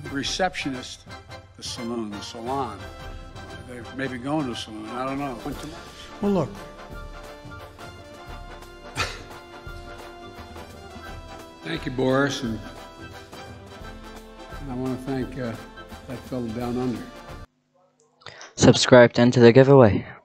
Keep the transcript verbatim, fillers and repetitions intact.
the receptionist, the saloon, the salon. They're maybe going to a saloon. I don't know. Went too much. Well, look. Thank you, Boris, and I want to thank uh, that fellow down under. Subscribe to enter the giveaway.